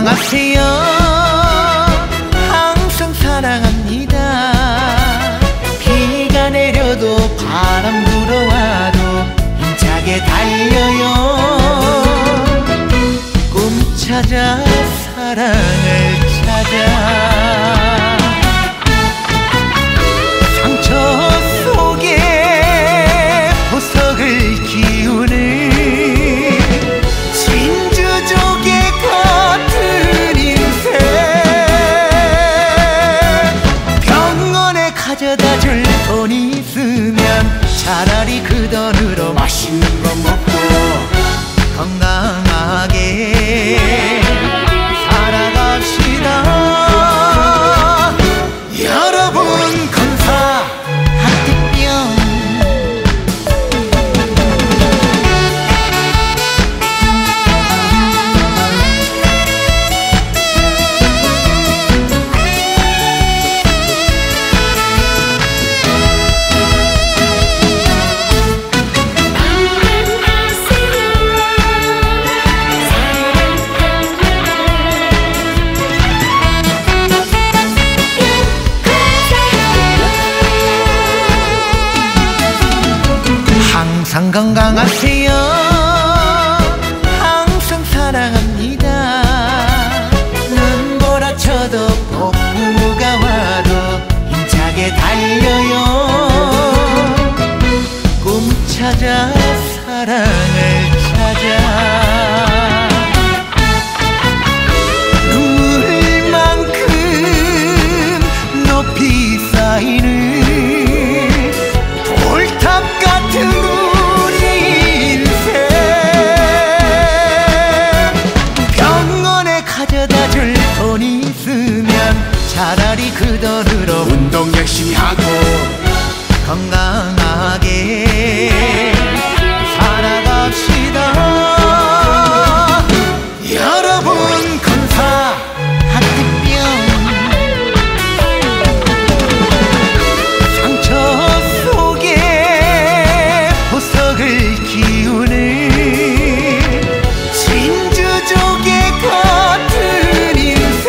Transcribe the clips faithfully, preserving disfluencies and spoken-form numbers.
건강하세요. 항상 사랑합니다. 비가 내려도 바람 불어와도 힘차게 달려요. 꿈 찾아 사랑을 찾아 상처 속에 보석을 키우는 진주조개 같은 인생. 병원에 가져다 줄 돈 있으면 차라리 그 돈으로 맛있는 거 먹고 건강하게 살아갑시다. 여러분 건사 하트병 항상 건강하세요. 항상 사랑합니다. 눈보라쳐도 폭풍우가 와도 힘차게 달려요. 꿈 찾아 사랑을 찾아 눈물만큼 높이 쌓이는 돌탑 같은 가져다 줄 돈 있으면 차라리 그 돈으로 운동 열심히 하고 건강하게 살아갑시다. 여러분 건사 하트병 상처 속에 보석을 키우는 진주조개 같은 인생.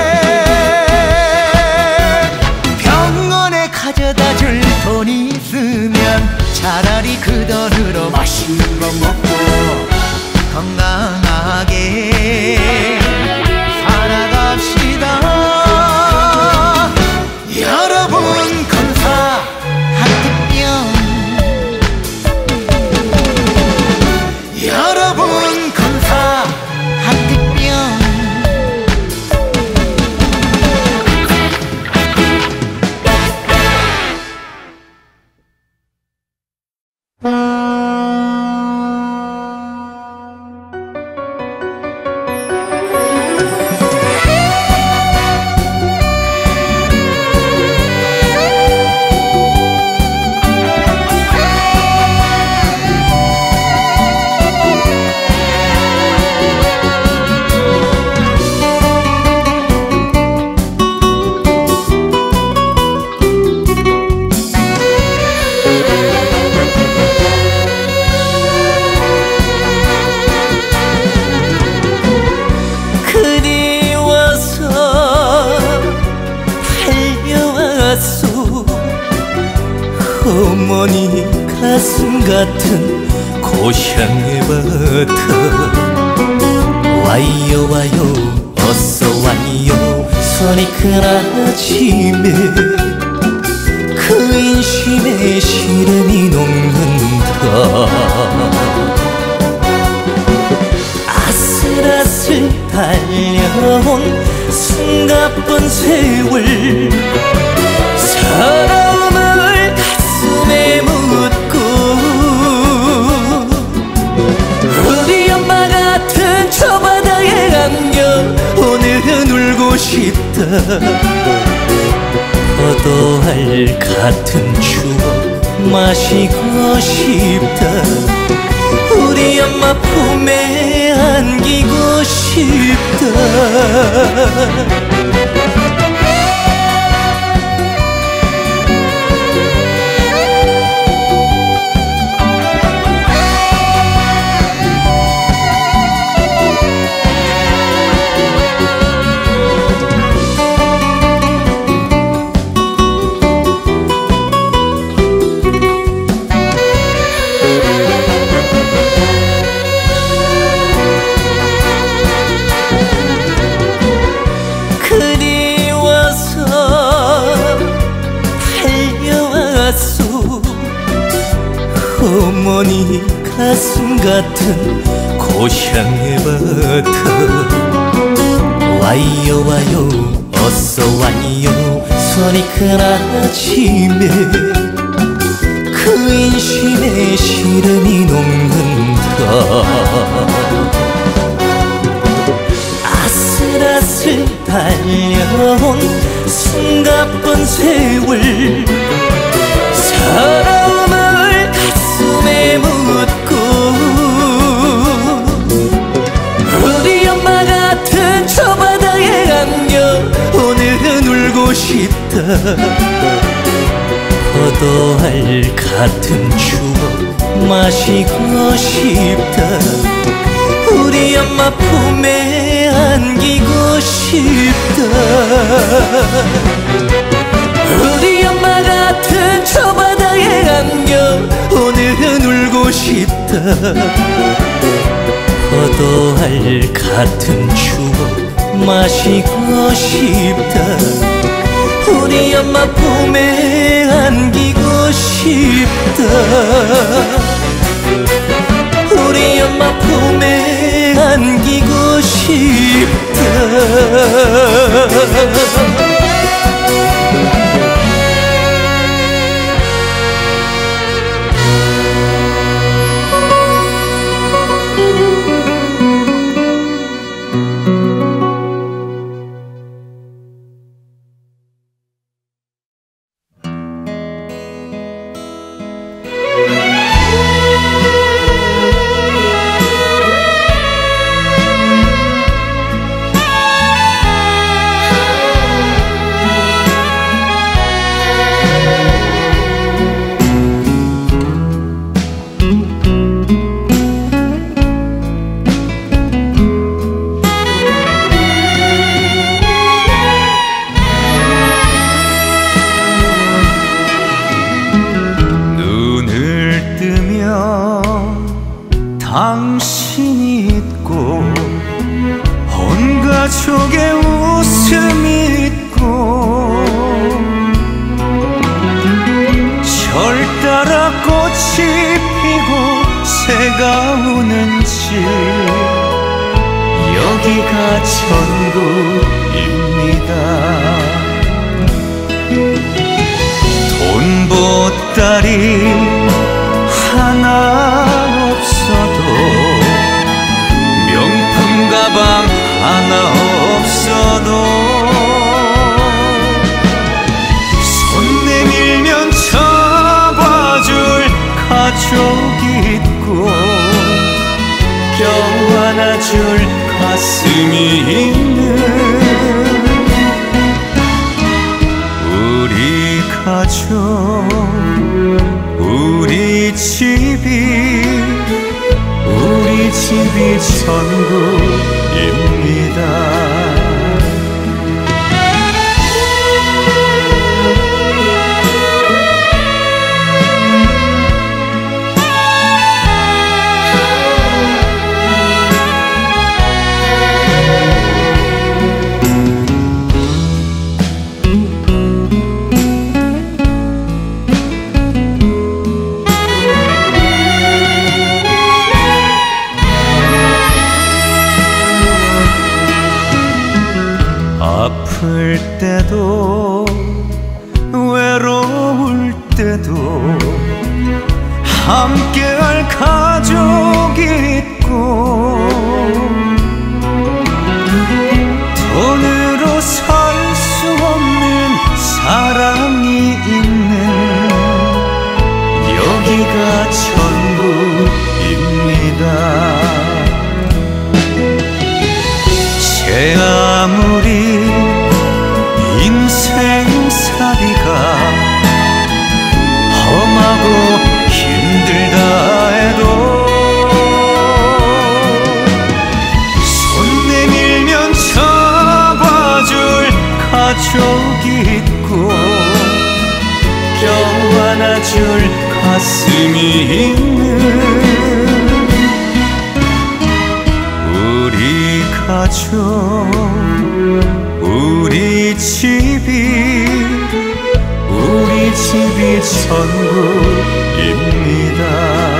병원에 가져다 줄 돈 있으면 차라리 그 돈으로 맛있는 거 먹고 건강하게 살아갑시다. 여러분 건사 하트병 여러분 건사 하트병 어머니 가슴 같은 고향의 바다. 와요 와요 어서 와요 손이 큰 아침에 그 인심에 시름이 녹는다. 아슬아슬 달려온 숨가쁜 세월 서러움을 가슴에 묻고 우리 엄마 같은 저 바다에 안겨 오늘은 울고 싶다. 포도알 같은 추억 마시고 싶다. 우리 엄마 품에 안기고 싶다. 어머니 가슴 같은 고향의 바다. 와요 와요 어서 와요 서리큰 아침에 그 인심에 시름이 녹는다. 아슬아슬 달려온 숨가쁜 세월 사랑을 가슴에 묻고 우리 엄마 같은 저 바다에 안겨 오늘은 울고 싶다. 포도알 같은 추억 마시고 싶다. 우리 엄마 품에 안기고 싶다. 우리 엄마 같은 저 바다에 안겨 오늘은 울고 싶다. 포도알 같은 추억 마시고 싶다. 우리 엄마 품에 안기고 싶다. 우리 엄마 품에 안기고 싶다. 당신이 있고 온 가족의 웃음이 있고 절 따라 꽃이 피고 새가 우는 집 여기가 천국입니다. 돈보따리 하나 없어도 명품 가방 하나 없어도 손 내밀면 잡아줄 가족이 있고 껴안아줄 가슴이 있는 우리 가족 우리 집이 우리 집이 천국입니다. 아플 때도 외로울 때도 함께할 가족이 있고 돈으로 살 수 없는 사랑이 있는 여기가 천국입니다. 제 아무리 인생살이가 험하고 힘들다 해도 손 내밀면 잡아줄 가족이 있고 껴안아줄 가슴이 있는 우리 가족 우리 집이 우리 집이 천국입니다.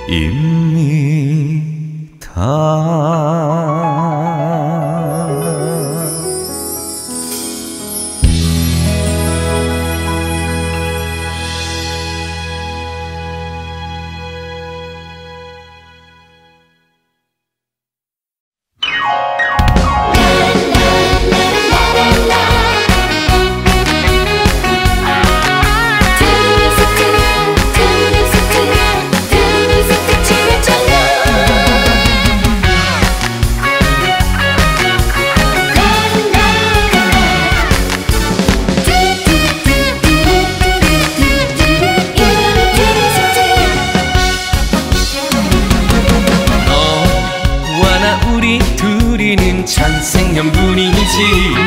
천생연분이지.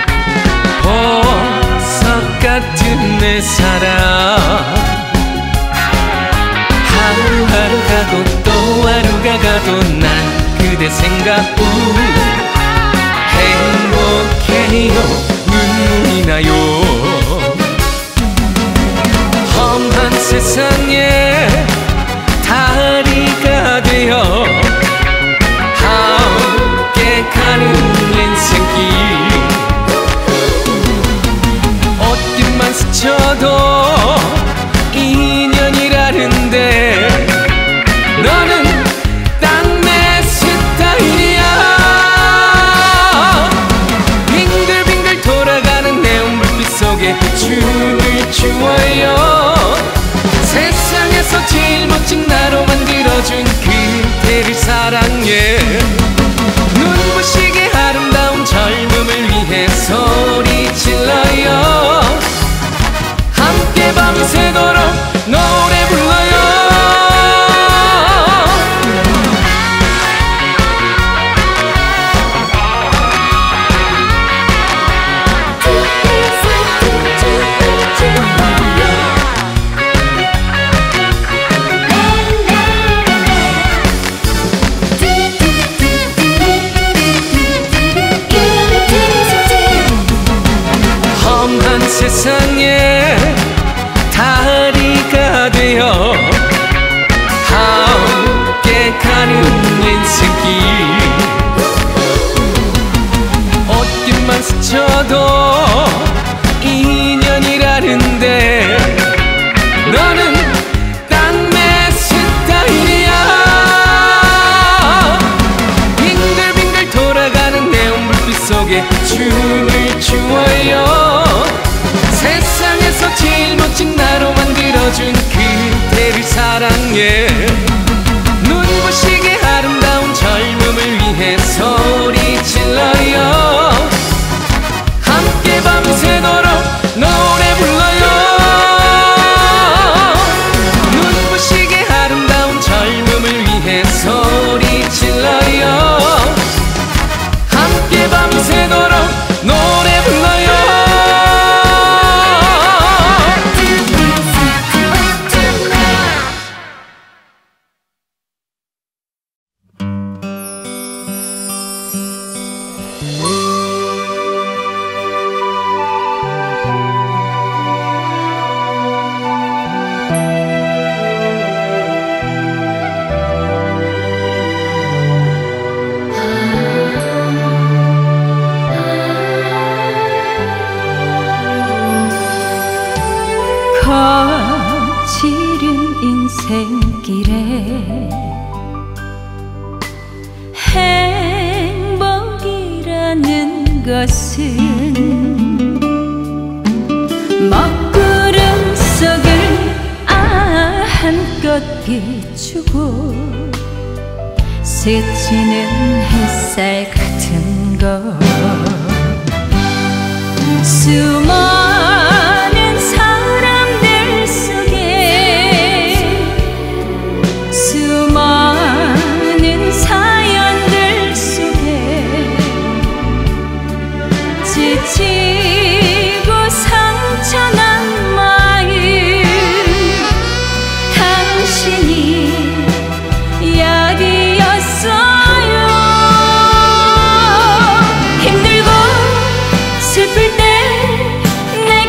보석 같은 내 사랑, 하루하루 가고 또 하루가 가도 난 그대 생각뿐. 행복해요, 눈물이 나요. 험한 세상에 다리가 되어 함께 가는 인생길. 옷깃만 스쳐도 인연이라는데 너는 딱 내 스타일이야. 빙글빙글 돌아가는 네온불빛 속에 춤을 추어요. 세상에서 제일 멋진 나로 만들어준 그대를 사랑해. 눈부시게 아름다운 젊음을 위해 소리 질러요. 함께 밤새도록 노래 불러요. 세상에 다리가 되어 함께 가는 인생길. 옷깃만 스쳐도 인연이라는데 너는 딱 내 스타일이야. 빙글빙글 돌아가는 네온불빛 속에 춤을 추어요. 세상에서 제일 멋진 나로 만들어준 그대를 사랑해. 눈부시게 아름다운 젊음을 위해 소리 질러요. 함께 밤새도록 노래 불러요. 눈부시게 아름다운 젊음을 위해 소리 질러요. 함께 밤새도록 노래 불러요. 거칠은 인생길에 행복이라는 것은 먹구름 속을 아 한껏 비추고 스치는 햇살 같은 것. 수많은 사람들 속에 수많은 사연들 속에 지치고 상처난 마음 당신이 약이었어요. 힘들고 슬플 때 내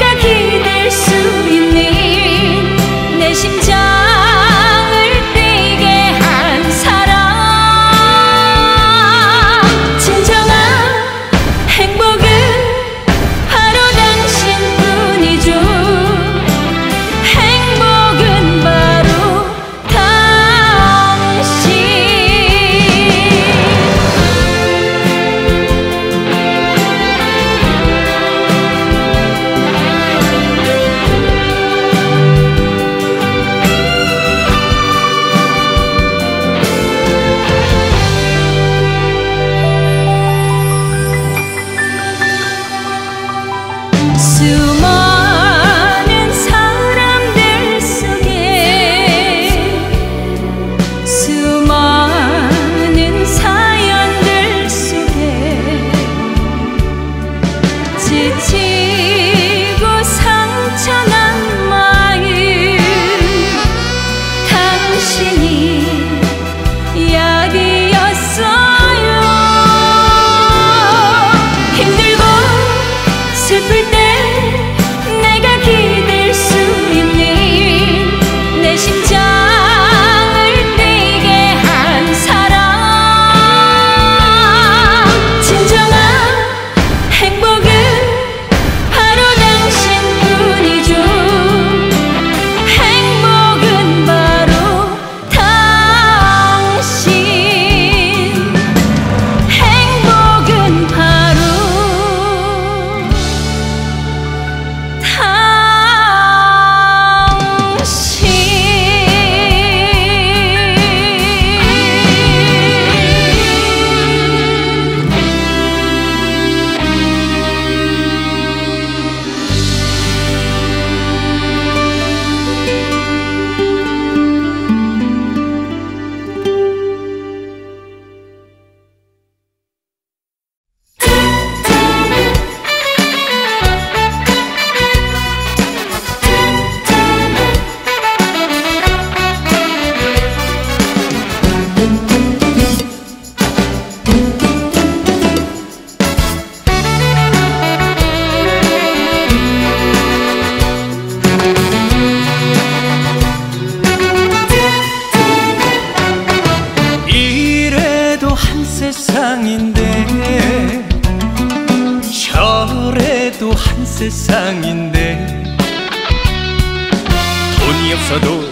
한 세상인데 돈이 없어도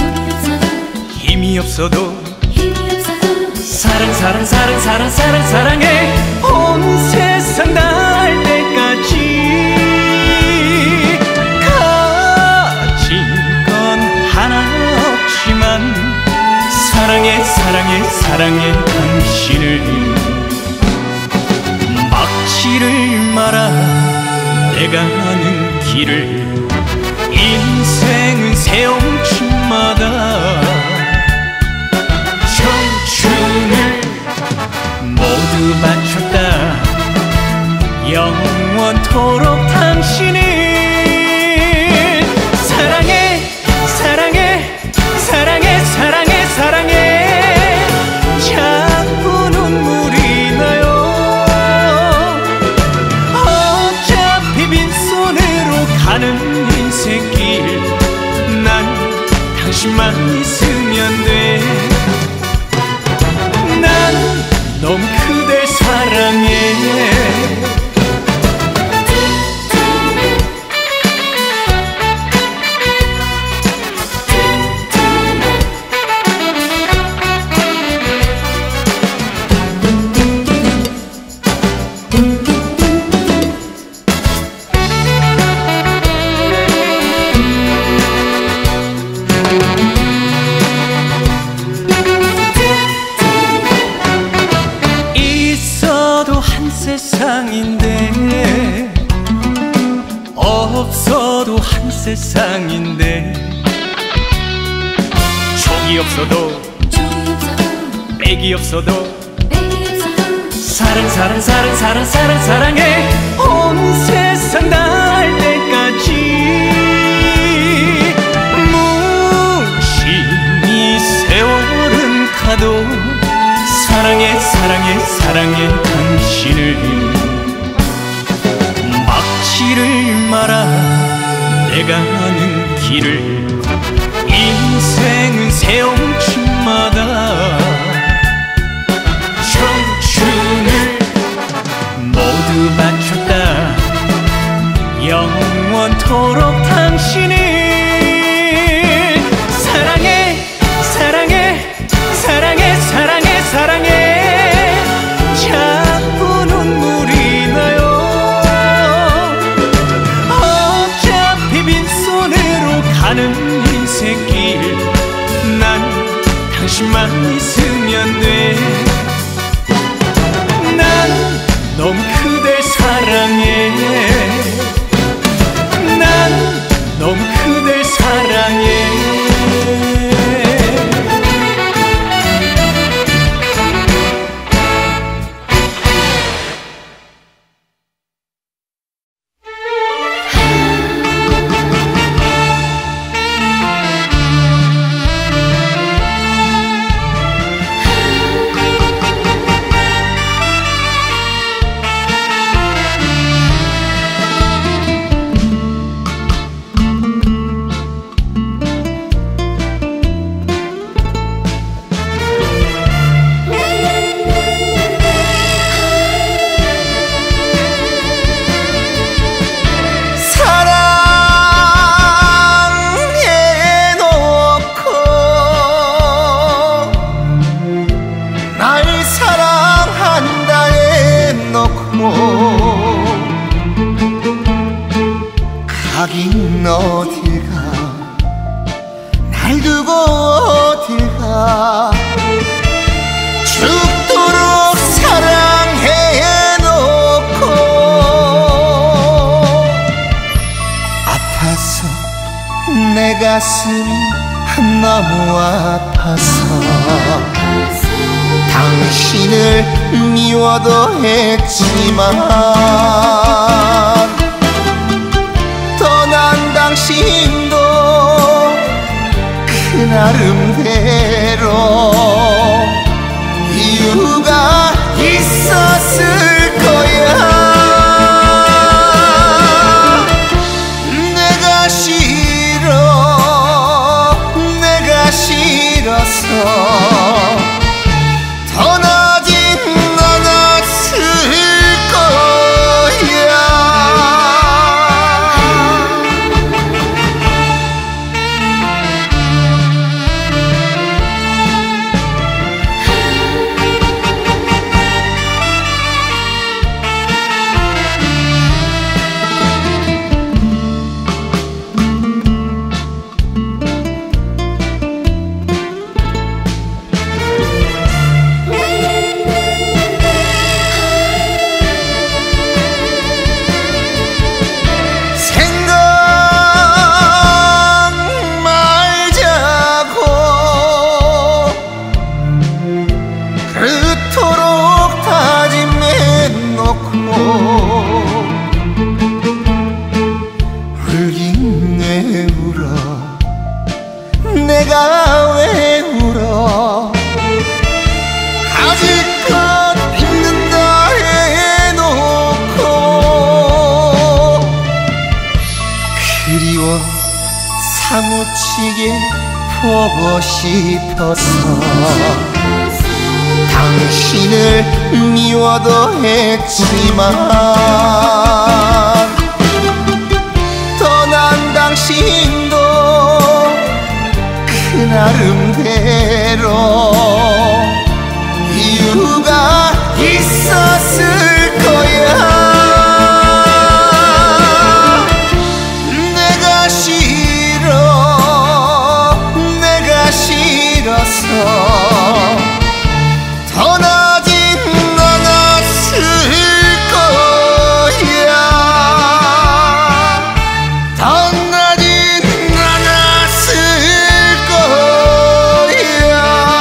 힘이 없어도 사랑 사랑 사랑 사랑 사랑 사랑해 온 세상 닿을 때까지 가진 건 하나 없지만 사랑해 사랑해 사랑해 당신을 막지를 마라 내가 가는 길을 인생은 새엄치마다 청춘을 모두 바쳤다 영원토록 당신을 사랑해 사랑해 사랑해 사랑해 사랑해 자꾸 눈물이 나요 어차피 빈손으로 가는 인생길 난 당신만 있으면 돼 난 너무 그댈 사랑해 세상인데 없어도 한 세상인데 족이 없어도 백이 없어도 사랑 사랑 사랑 사랑 사랑 사랑해 온 세상 닿을 때까지 무심히 세월은 가도 사랑해 사랑해 사랑해 당신을 막지를 마라 내가 가는 길을 인생은 새엄치마다 청춘을 모두 바쳤다 영원토록 당신을 사랑해 사랑해 사랑해 사랑해 사랑해 자꾸 눈물이 나요 어차피 빈손으로 가는 인생길 난 당신만 있으면 돼 난 너무 그댈 사랑해 난 너무 그댈 사랑해 가긴 어딜 가 날 두고 어딜 가 죽도록 사랑해놓고 아파서 내 가슴이 너무 아파서 당신을 미워도 했지만 떠난 당신도 그 나름대로 이유가 있었을 거야. 내가 싫어 내가 싫어서 떠나진 않았을 거야. 시계 보고 싶어서 당신을 미워도 했지만 떠난 당신도 그 나름대로 이유가 있었을 거야. 내가 싫어 내가 싫어서 떠나진 않았을 거야. 떠나진 않았을 거야.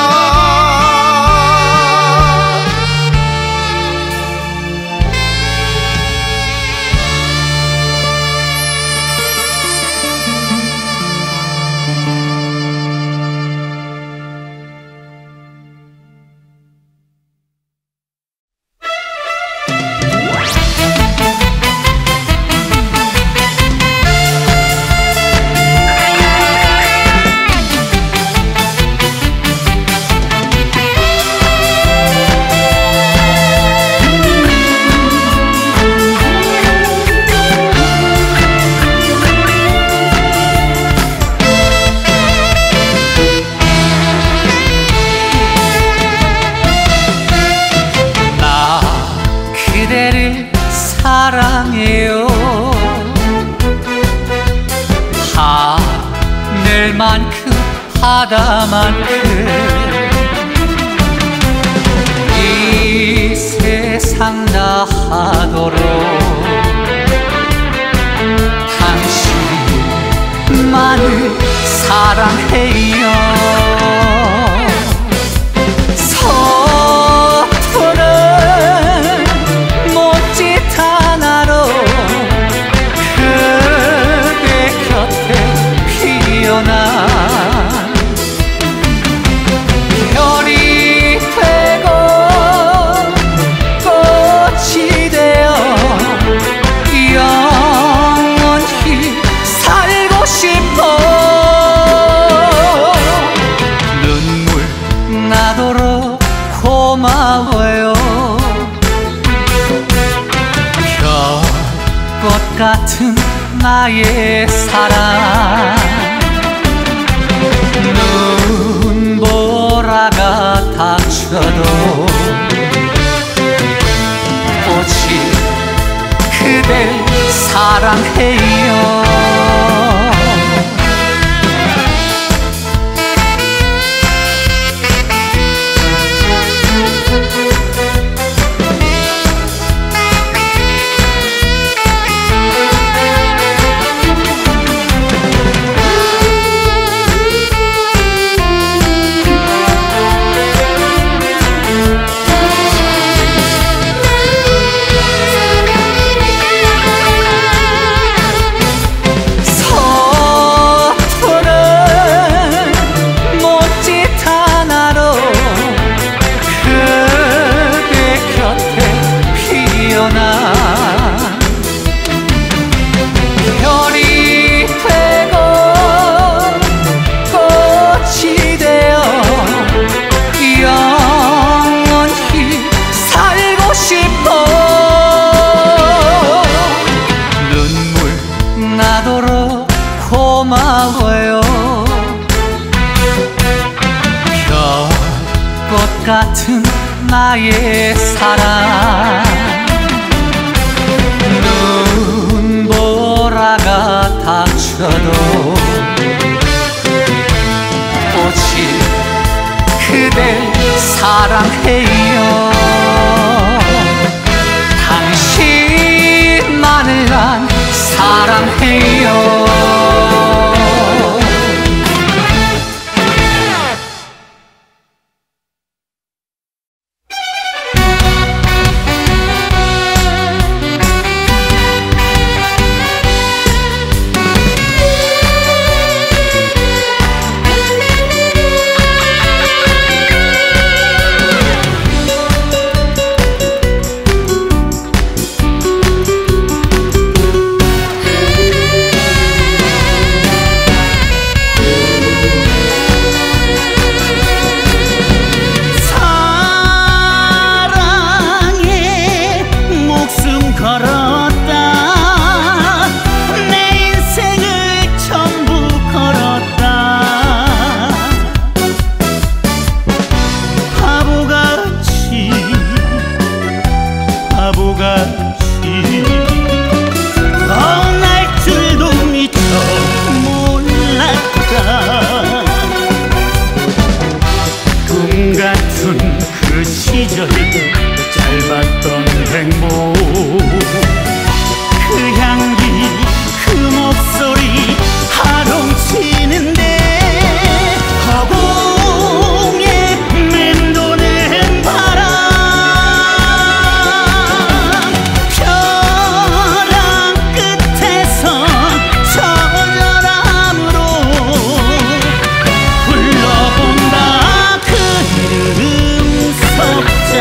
사랑해요. 하늘만큼 바다만큼 이 세상 다 하도록 당신만을 사랑해요. 별이 되고 꽃이 되어 영원히 살고 싶어. 눈물 나도록 고마워요. 별꽃 같은 나의 사랑 눈보라가 닥쳐도 오직 그댈 사랑해요. 별이 되고 꽃이 되어 영원히 살고 싶어. 눈물 나도록 고마워요. 별꽃 같은 나의 사랑 눈보라가 닥쳐도 오직 그댈 사랑해요. 당신만을 난 사랑해요. 웃은 그 시절 짧았던 행복 그 향기 그 목소리 하롱치는데 허공에 맴도는 바람 벼랑 끝에선 처절함으로 불러본다 그 이름 석자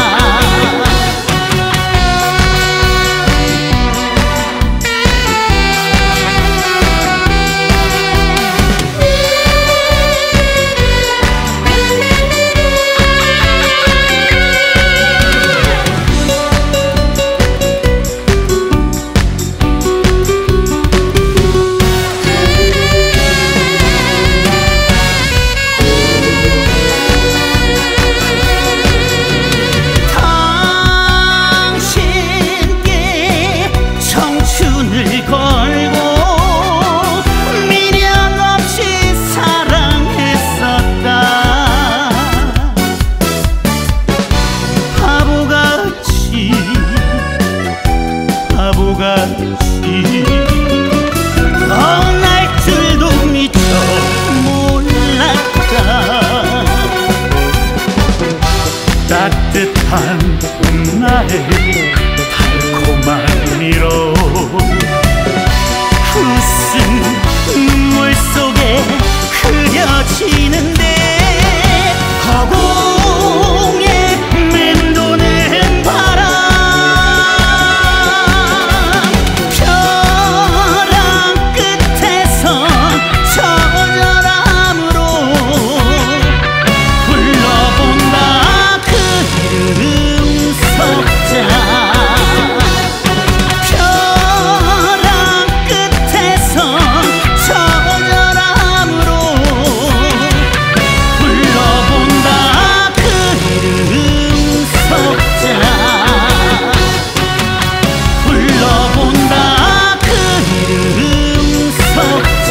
따뜻한 봄날의 달콤한 미로 웃음 눈물 속에 그려지는데 허공에 맴도는 바람 벼랑 끝에선 처절함으로 불러본다 이름 석자 벼랑 끝에선 처절함으로 불러본다 그 이름 석자 불러본다 그 이름 석자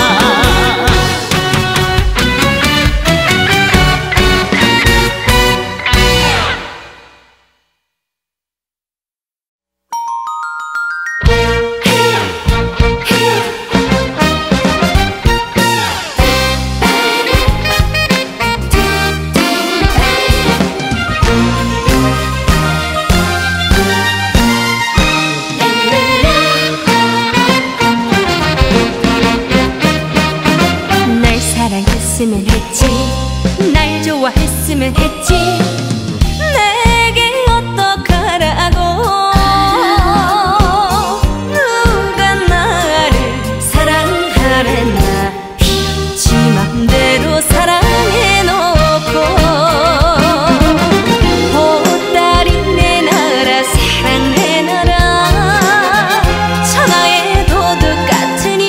날 사랑했으면 했지 날 좋아했으면 했지 내게 어떡하라고 누가 나를 사랑하랬나 지 맘대로 사랑해놓고 보따리 내 나라 사랑 내 나라 천하의 도둑 같으니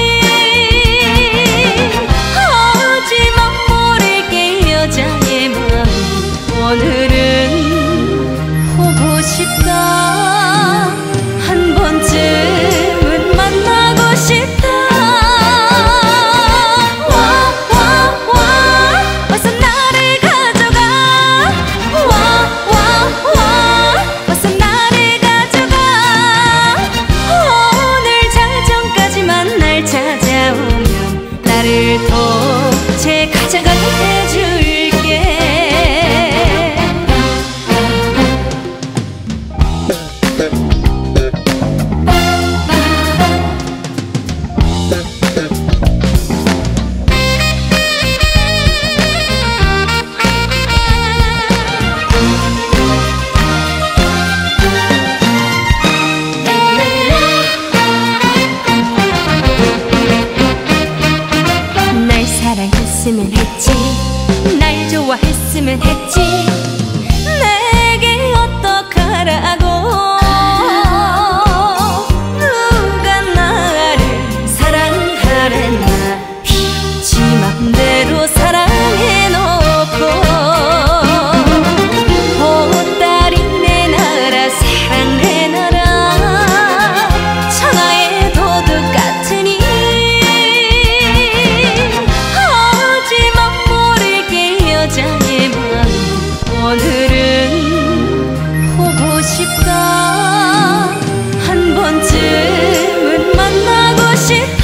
하지만 모를게 여자의 마음 오늘은 보고 싶다 한 번쯤은 만나고 싶다 와 와 와 어서 나를 가져가 와 와 와 어서 나를 가져가 오늘 자정까지만 날 찾아오면 나를 도체 가져가게 해줄게 날 사랑했으면 했지 날 좋아했으면 했지 내게 어떡하라고 누가 나를 사랑하랬나 지 맘대로 사랑해놓고 보따리 내 나라 사랑 내 나라 천하의 도둑 같으니 하지만 모를게 여자의 마음 오늘은 보고 싶다. 한 번쯤은 만나고 싶다.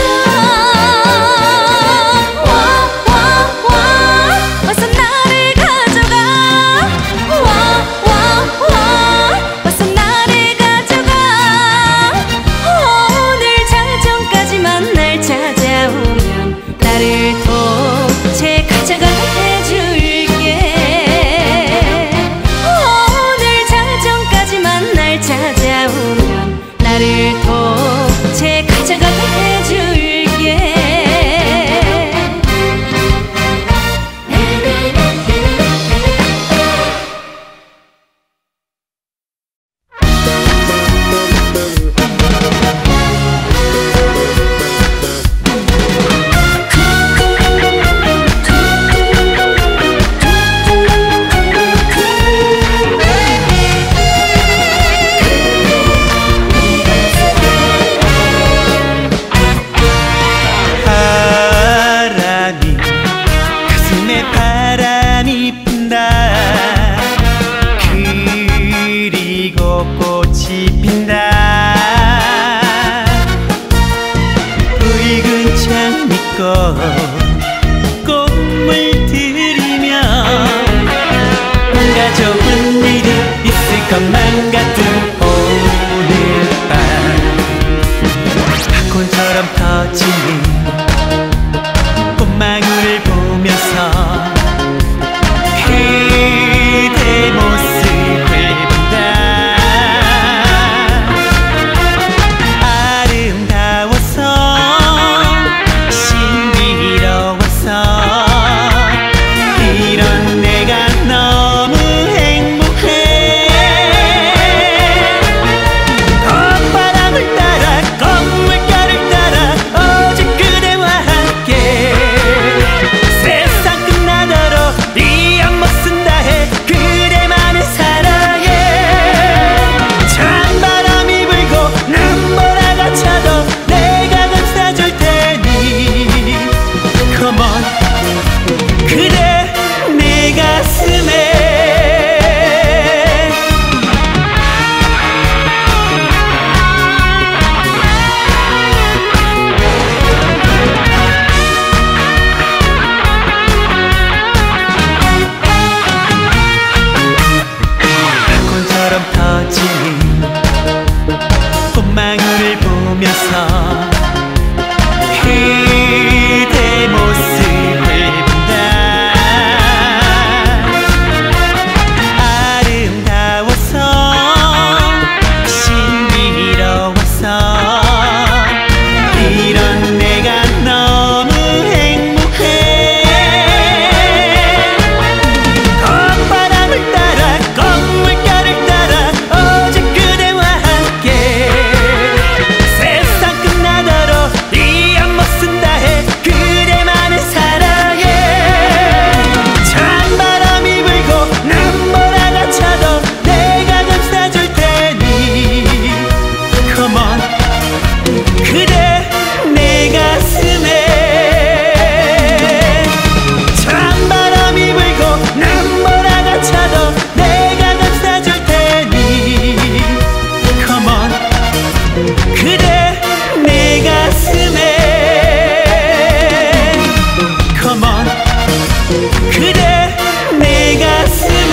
와, 와, 와, 어서 나를 가져가. 와, 와, 와, 어서 나를 가져가. 오늘 자정까지만 날 찾아오면 나를 도체 가져가게 해줄게. 오늘 자정까지만 날 찾아오면 나를 도체 가져가게 해줄게. 바람이 가슴에 바람이 분다. 그리고 꽃이 핀다. 붉은 장미꽃 꽃물 들이며 뭔가 좋은 일이 있을 것만 같은 오늘 밤. 팝콘처럼 터지는 꽃망울을 보면서 그대 모습을 본다. 아름다워서 신비로워서 이런 내가 너무 행복해. 콧바람을 따라 꽃물가를 따라 오직 그대와 함께 세상 끝나도록 이 안 못 쓴다 해. 그대만을 사랑해. 찬바람이 불고 눈보라가 차도 내가 감싸줄 테니 Come on 그대 내 가슴에. 팝콘처럼 터지는 꽃망울을 보면서 그대 모습을 본다. 아름다워서 신비로워서 이런 내가 너무 행복해. 콧바람을 따라 꽃물가를 따라 오직 그대와 함께 세상 끝나도록 이 안 못 쓴다 해. 그대만을 사랑해. 찬바람이 불고 눈보라가 차도 내가 감싸줄 테니 Come on 그대 내 가슴에. 찬바람이 불고 눈보라가 차도 내가 감싸줄 테니 Come on 그대 내 가슴에. Come on 그대 내 가슴에.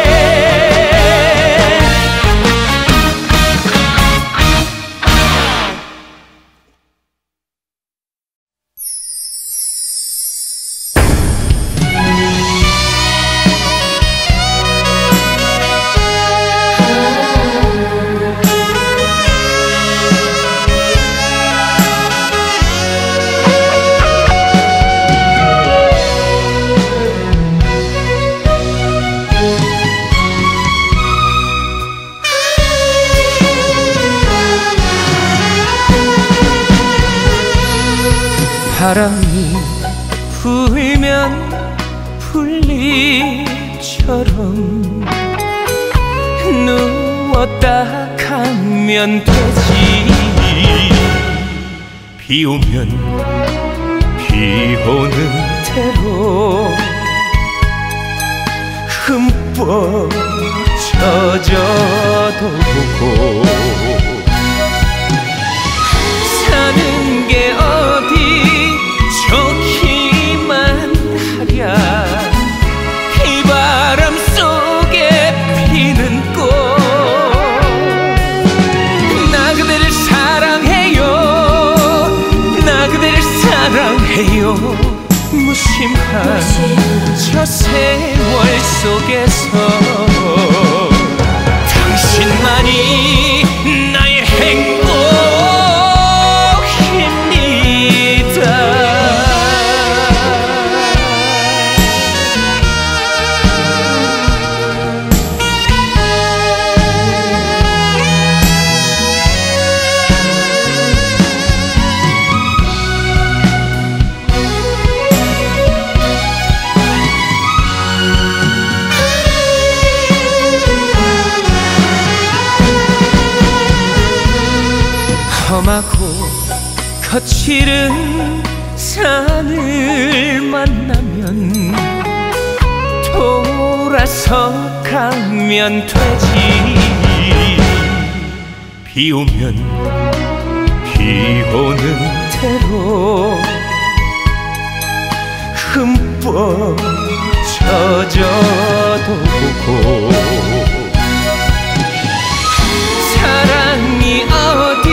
바람이 불면 풀잎처럼 누웠다 가면 되지. 비 오면 비 오는 대로 흠뻑 흠뻑 젖어도 보고 사는 게 어디 좋기만 하랴 이 바람 속에 피는 꽃 나 그대를 사랑해요 나 그대를 사랑해요 무심한 저 세월 속에서 당신만이 나의 행복입니다. 험하고 거칠은 산을 만나면 돌아서 가면 되지 비 오면 비 오는 대로 흠뻑 젖어도 보고 사랑이 어디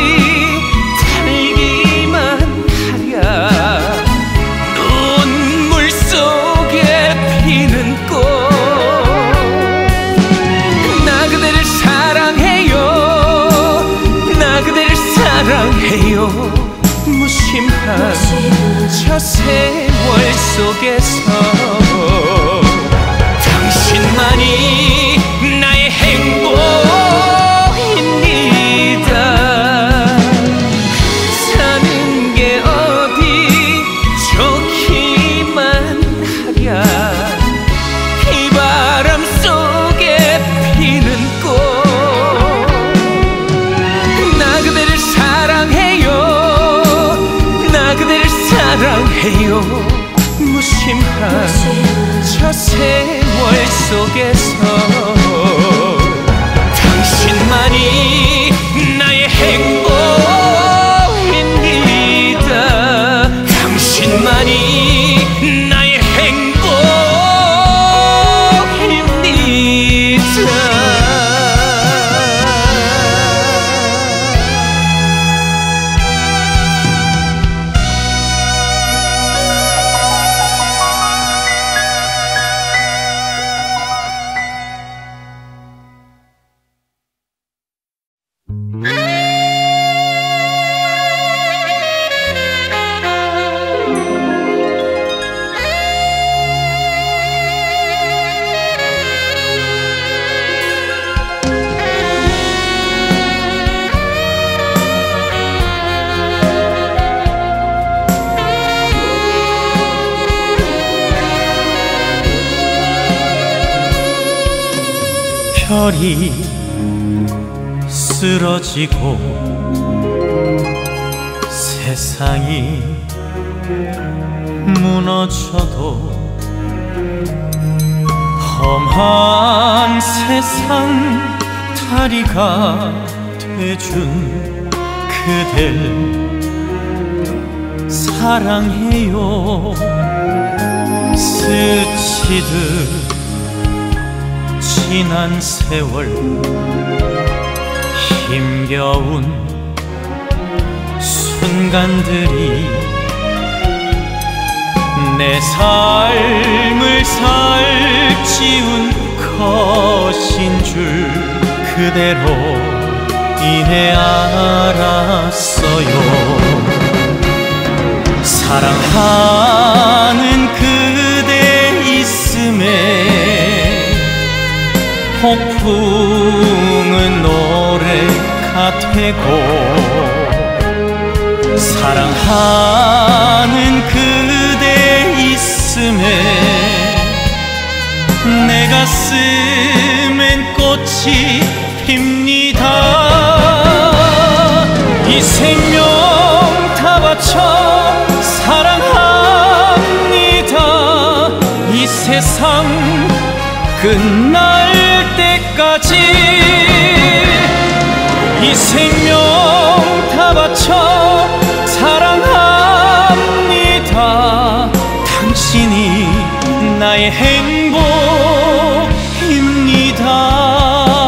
눈물 속에 피는 꽃 나 그대를 사랑해요 나 그대를 사랑해요 무심한 저 세월 속에서 당신만이 나의 행복입니다. 사는 게 어디 좋기만 하랴 이 바람 속에 피는 꽃 나 그대를 사랑해요 나 그대를 사랑해요 무심한 저 세월 속에서 당신만이 나의 행복입니다. 당신만이 나의 행복입니다. 별이 쓰러지고 세상이 무너져도 험한 세상 다리가 돼준 그댈 사랑해요. 스치듯 지난 세월 힘겨운 순간들이 내 삶을 살찌운 것인 줄 그대로 이내 알았어요. 사랑하는 그대 있음에 폭풍은 노래가 되고 사랑하는 그대 있음에 내 가슴엔 꽃이 핍니다. 이 생명 다 바쳐 사랑합니다. 이 세상 끝날 때까지 이 생명 다 바쳐 사랑합니다. 당신이 나의 행복입니다.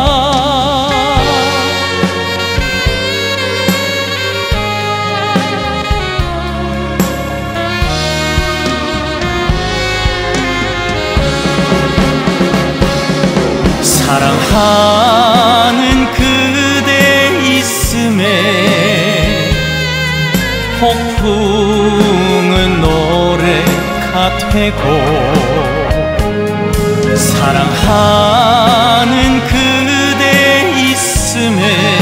사랑하는 그대 있음에 폭풍은 노래가 되고 사랑하는 그대 있음에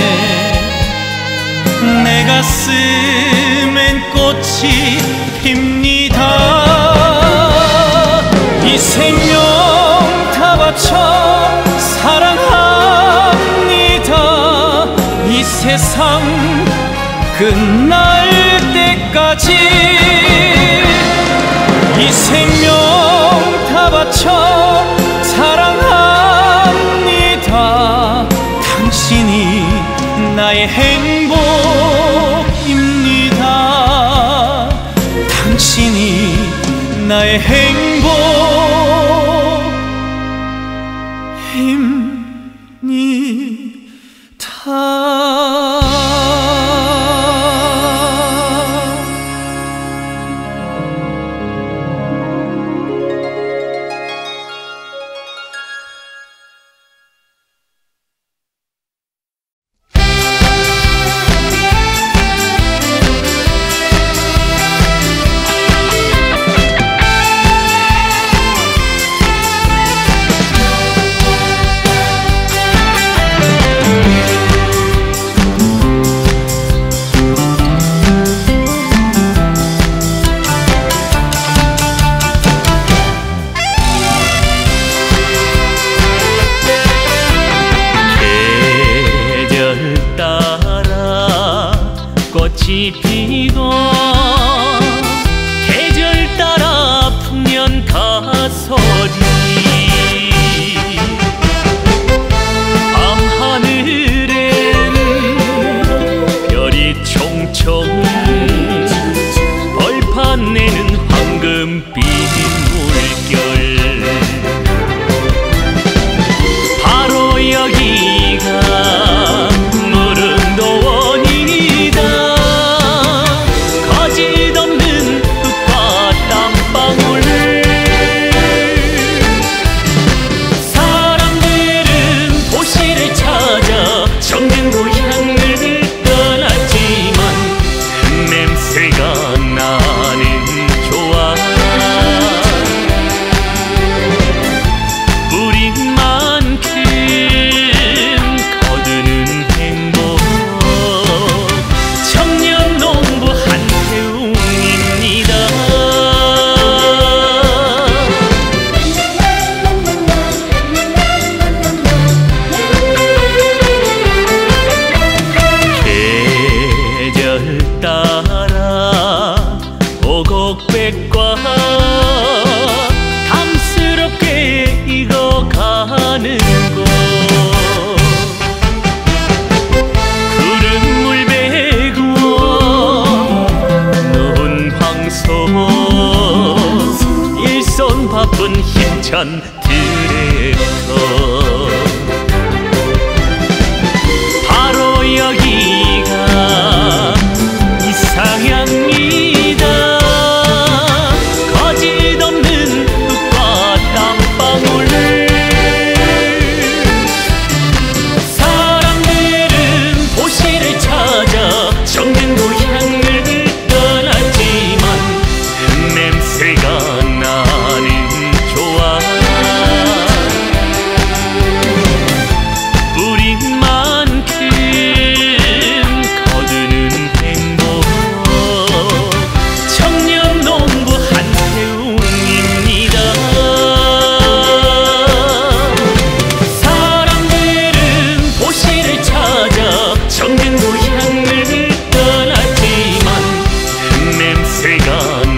내 가슴엔 꽃이 핍니다. 이 생명 다 바쳐 사랑합니다. 이 세상 끝날 때까지 이 생명 다 바쳐 사랑합니다. 당신이 나의 행복입니다. 당신이 나의 행복입니다. 꽃이 피고 계절 따라 풍년 가소리 밤하늘엔 별이 총총 벌판 내는 황금빛 물결 바로 여기가 오곡백과 탐스럽게 익어가는 곳 구름물 베고 높은 황소 일손 바쁜 힘찬 트랙터 바로 여기가 이상향리 정든 고향을 떠났지만 냄새가